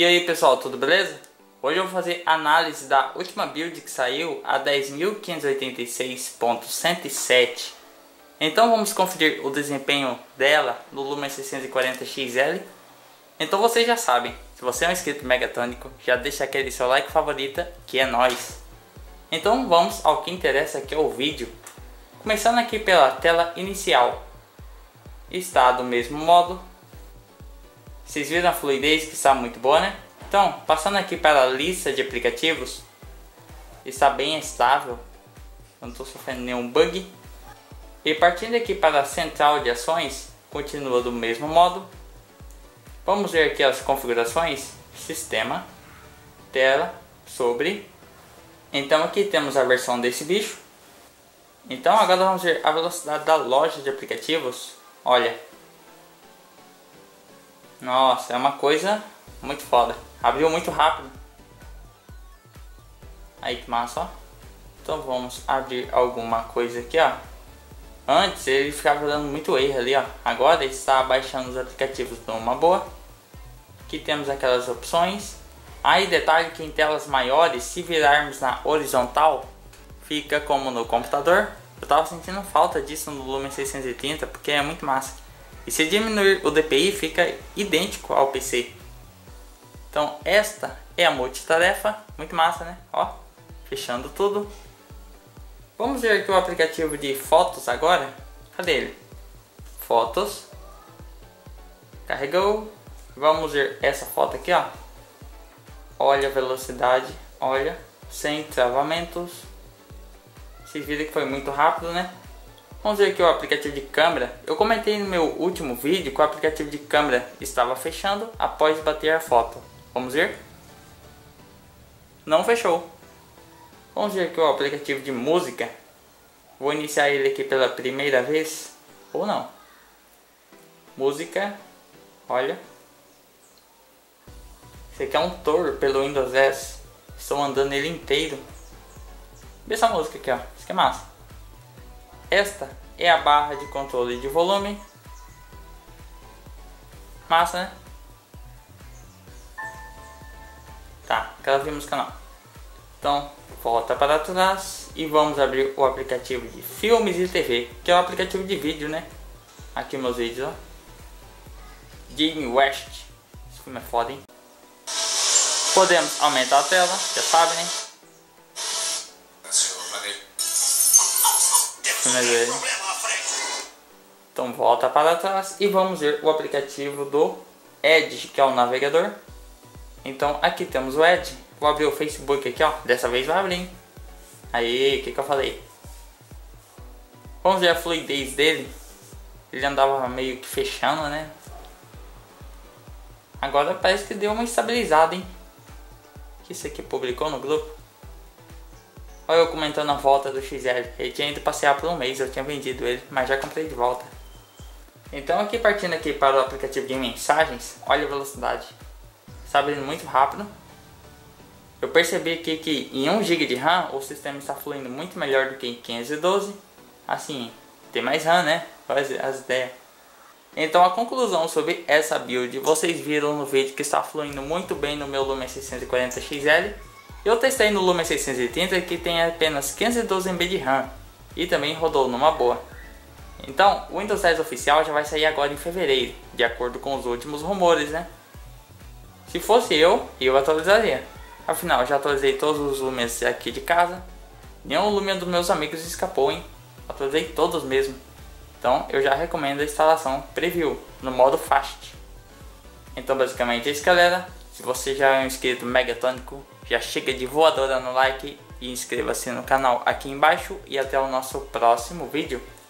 E aí pessoal, tudo beleza? Hoje eu vou fazer análise da última build que saiu, a 10.586.107. Então vamos conferir o desempenho dela no Lumen 640 XL. Então vocês já sabem, se você é um inscrito megatônico, já deixa aquele seu like favorita, que é nóis. Então vamos ao que interessa, que é o vídeo. Começando aqui pela tela inicial. Está do mesmo modo. Vocês viram a fluidez que está muito boa, né? Então, passando aqui para a lista de aplicativos, está bem estável, não estou sofrendo nenhum bug. E partindo aqui para a central de ações, continua do mesmo modo. Vamos ver aqui as configurações, sistema, tela, sobre. Então aqui temos a versão desse bicho. Então agora vamos ver a velocidade da loja de aplicativos. Olha. Nossa, é uma coisa muito foda. Abriu muito rápido. Aí que massa, ó. Então vamos abrir alguma coisa aqui, ó. Antes ele ficava dando muito erro ali, ó. Agora ele está baixando os aplicativos numa boa. Aqui temos aquelas opções. Aí detalhe que em telas maiores, se virarmos na horizontal, fica como no computador. Eu tava sentindo falta disso no Lumen 630, porque é muito massa. E se diminuir o DPI, fica idêntico ao PC. Então esta é a multitarefa, muito massa, né? Ó, fechando tudo. Vamos ver aqui o aplicativo de fotos agora. Cadê ele? Fotos. Carregou. Vamos ver essa foto aqui, ó. Olha a velocidade, olha, sem travamentos. Vocês viram que foi muito rápido, né? Vamos ver aqui o aplicativo de câmera. Eu comentei no meu último vídeo que o aplicativo de câmera estava fechando após bater a foto. Vamos ver? Não fechou. Vamos ver aqui o aplicativo de música. Vou iniciar ele aqui pela primeira vez. Ou não. Música. Olha. Esse aqui é um tour pelo Windows 10. Estou andando ele inteiro. Vê essa música aqui, ó. Isso aqui é massa. Esta é a barra de controle de volume. Massa, né? Tá, aquela música não. Então, volta para trás e vamos abrir o aplicativo de filmes e TV, que é o aplicativo de vídeo, né? Aqui meus vídeos, ó. Jane West. Esse filme é foda, hein? Podemos aumentar a tela, já sabe, né? Então volta para trás e vamos ver o aplicativo do Edge, que é o navegador. Então aqui temos o Edge. Vou abrir o Facebook aqui, ó. Dessa vez vai abrir, hein? Aí, o que eu falei? Vamos ver a fluidez dele. Ele andava meio que fechando, né? Agora parece que deu uma estabilizada, hein? Que isso aqui publicou no grupo. Olha eu comentando a volta do XL. Ele tinha ido passear por um mês, eu tinha vendido ele, mas já comprei de volta. Então aqui partindo aqui para o aplicativo de mensagens, olha a velocidade. Está abrindo muito rápido. Eu percebi aqui que em 1 GB de RAM o sistema está fluindo muito melhor do que em 512. Assim, tem mais RAM, né? Olha as ideias. Então a conclusão sobre essa build, vocês viram no vídeo que está fluindo muito bem no meu Lumen 640 XL. Eu testei no Lumen 630 que tem apenas 512 MB de RAM e também rodou numa boa. Então o Windows 10 oficial já vai sair agora em fevereiro, de acordo com os últimos rumores, né? Se fosse eu atualizaria. Afinal, já atualizei todos os Lumens aqui de casa. Nenhum Lumen dos meus amigos escapou, hein? Atualizei todos mesmo. Então eu já recomendo a instalação Preview no modo Fast. Então basicamente é isso, galera. Se você já é um inscrito megatônico, já chega de voadora no like e inscreva-se no canal aqui embaixo. E até o nosso próximo vídeo.